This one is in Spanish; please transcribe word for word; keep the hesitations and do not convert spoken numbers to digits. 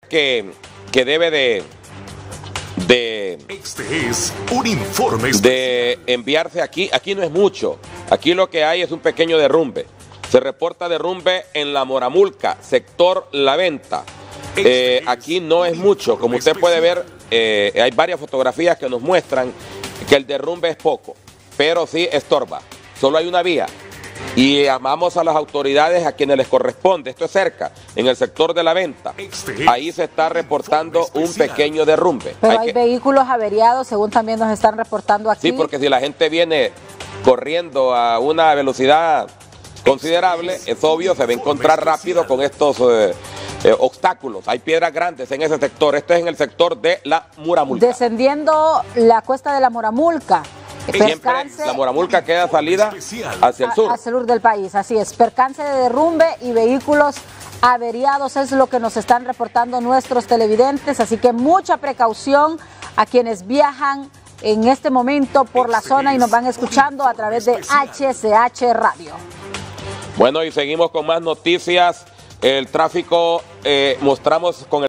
que, que debe de, de, este es un informe de enviarse aquí. Aquí no es mucho, aquí lo que hay es un pequeño derrumbe. Se reporta derrumbe en La Moramulca, sector La Venta. Eh, aquí no es mucho, como usted puede ver, eh, hay varias fotografías que nos muestran que el derrumbe es poco, pero sí estorba. Solo hay una vía y llamamos a las autoridades a quienes les corresponde. Esto es cerca, en el sector de La Venta. Ahí se está reportando un pequeño derrumbe. Pero hay, hay que... vehículos averiados, según también nos están reportando aquí. Sí, porque si la gente viene corriendo a una velocidad considerable, es obvio, se va a encontrar rápido con estos eh, eh, obstáculos. Hay piedras grandes en ese sector. Esto es en el sector de La Moramulca. Descendiendo la cuesta de La Moramulca. Siempre percance, la Moramulca queda salida hacia el sur. Hacia el sur del país, así es. Percance de derrumbe y vehículos averiados es lo que nos están reportando nuestros televidentes. Así que mucha precaución a quienes viajan en este momento por la zona y nos van escuchando a través de H C H Radio. Bueno, y seguimos con más noticias. El tráfico, eh, mostramos con el